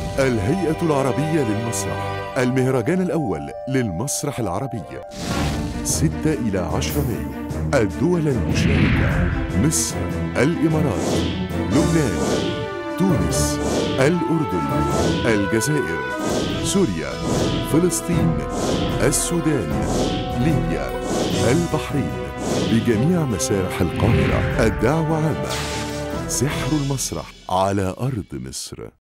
الهيئة العربية للمسرح، المهرجان الأول للمسرح العربي، 6 إلى 10 مايو. الدول المشاركة: مصر، الإمارات، لبنان، تونس، الأردن، الجزائر، سوريا، فلسطين، السودان، ليبيا، البحرين، بجميع مسارح القاهرة. الدعوة عامة. سحر المسرح على أرض مصر.